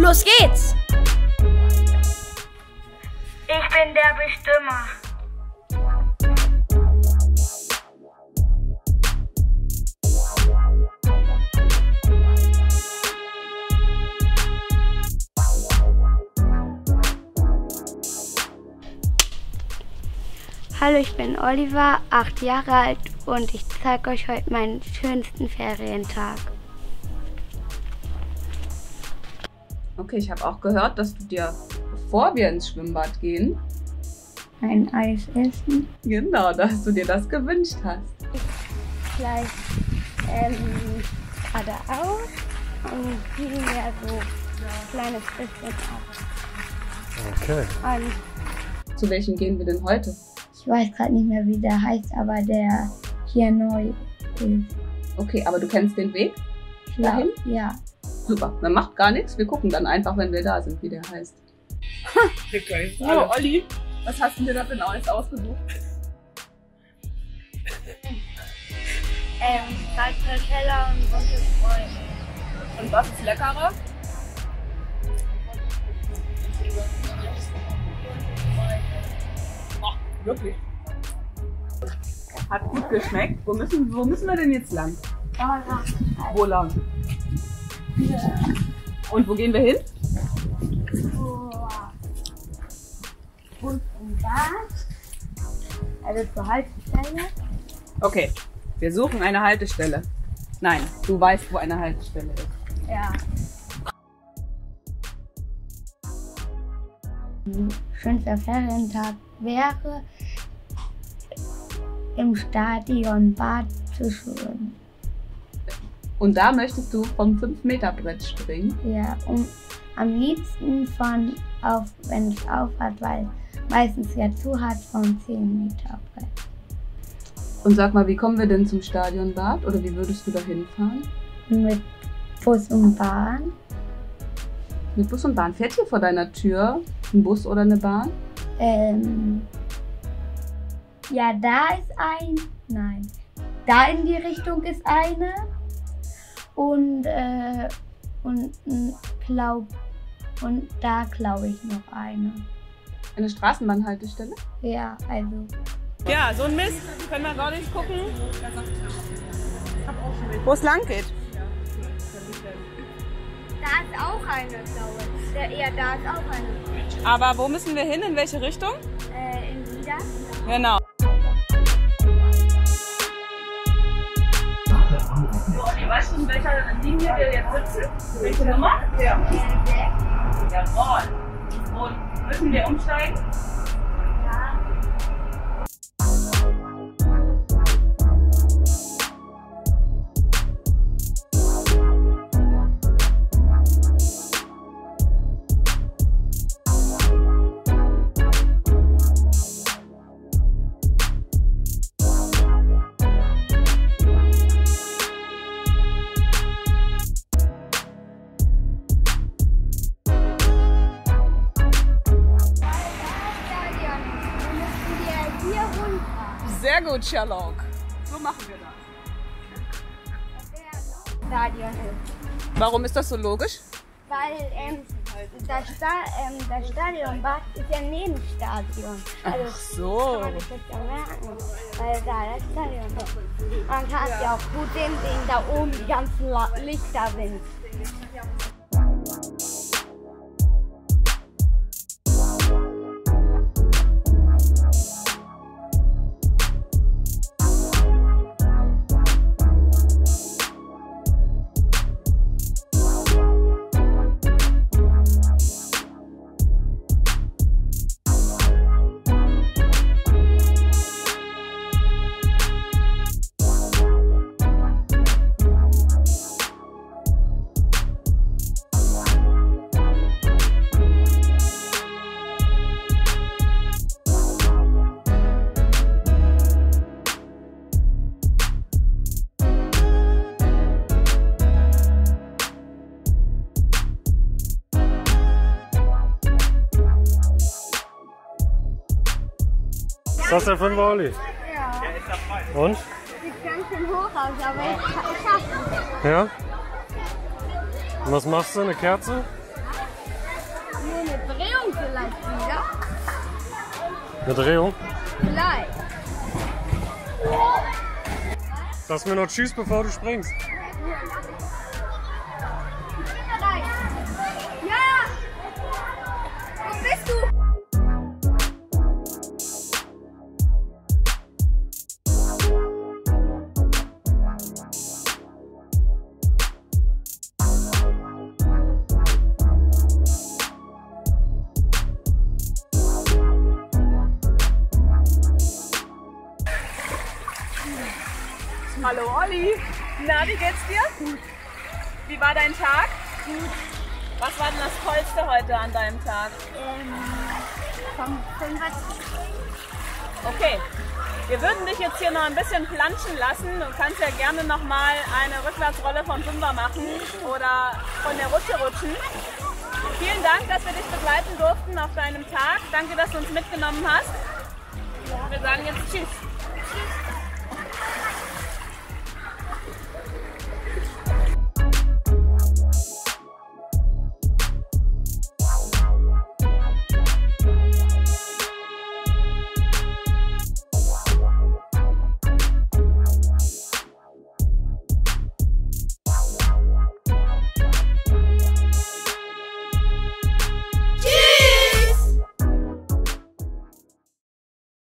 Los geht's! Ich bin der Bestimmer. Hallo, ich bin Oliver, 8 Jahre alt und ich zeige euch heute meinen schönsten Ferientag. Okay, ich habe auch gehört, dass du dir, bevor wir ins Schwimmbad gehen, Ein Eis essen. genau, dass du dir das gewünscht hast. Gleich geradeaus und ziehen wir so ein kleines bisschen ab. Okay. Und Zu welchem gehen wir denn heute? ich weiß gerade nicht mehr, wie der heißt, aber der hier neu ist. Okay, aber du kennst den Weg? Ich glaub, Dahin? ja. Super, dann macht gar nichts. Wir gucken dann einfach, wenn wir da sind, wie der heißt. Hallo Olli, was hast du dir da für ein Eis ausgesucht? Stracciatella und buntes Freunde. Und was ist leckerer? Ach, wirklich? Hat gut geschmeckt. Wo müssen wir denn jetzt lang? Wo lang? Und wo gehen wir hin? Und da, also zur Haltestelle. Okay, wir suchen eine Haltestelle. Nein, du weißt, wo eine Haltestelle ist. Ja. Schönster Ferientag wäre, im Stadion Bad zu schwimmen. Und da möchtest du vom 5-Meter-Brett springen? Ja, und am liebsten wenn es auf hat, weil meistens ja zu hat, vom 10-Meter-Brett. Und sag mal, wie kommen wir denn zum Stadionbad? Oder wie würdest du da hinfahren? Mit Bus und Bahn. Mit Bus und Bahn. Fährt hier vor deiner Tür ein Bus oder eine Bahn? Ja, da in die Richtung ist eine. Und da glaube ich noch eine. Eine Straßenbahnhaltestelle? Ja, also. Ja, so ein Mist. Können wir gar nicht gucken, wo es lang geht. Da ist auch eine, glaube ich. Ja, da ist auch eine. Aber wo müssen wir hin? In welche Richtung? In Lieder. Genau. Weißt du, in welcher Linie wir jetzt sitzen? Welche Nummer? Ja. Jawohl. Und müssen wir umsteigen? Sehr gut, Sherlock. So machen wir das. Stadion ist. Warum ist das so logisch? Weil das Stadionbad ist ja neben dem Stadion. Also, Ach so. kann man sich jetzt ja merken, weil da das Stadion ist. Man kann es ja auch gut sehen, da oben die ganzen Lichter sind. Was ist das denn für ein Wolli? Ja. Und? Sieht ganz schön hoch aus, aber ich schaff's. Ja? Und was machst du? Eine Kerze? wieder. Eine Drehung. Vielleicht. Sagst mir noch Tschüss, bevor du springst. Ja! Wo bist du? Hallo Olli. Na, wie geht's dir? Gut. Wie war dein Tag? Gut. Was war denn das Tollste heute an deinem Tag? Vom 5. Okay. Wir würden dich jetzt hier noch ein bisschen planschen lassen. Du kannst ja gerne nochmal eine Rückwärtsrolle vom Fünfer machen oder von der Rutsche rutschen. Vielen Dank, dass wir dich begleiten durften auf deinem Tag. Danke, dass du uns mitgenommen hast. Wir sagen jetzt Tschüss. Tschüss.